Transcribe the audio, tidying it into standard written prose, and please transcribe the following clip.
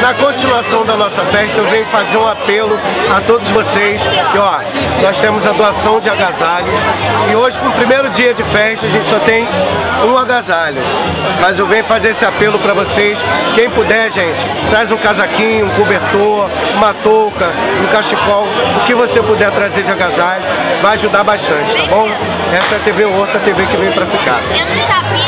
Na continuação da nossa festa, eu venho fazer um apelo a todos vocês, que ó, nós temos a doação de agasalhos, e hoje, com o primeiro dia de festa, a gente só tem um agasalho, mas eu venho fazer esse apelo para vocês. Quem puder, gente, traz um casaquinho, um cobertor, uma touca, um cachecol, o que você puder trazer de agasalho, vai ajudar bastante, tá bom? Essa é a TV Horta, a TV que vem para ficar. Eu não sabia.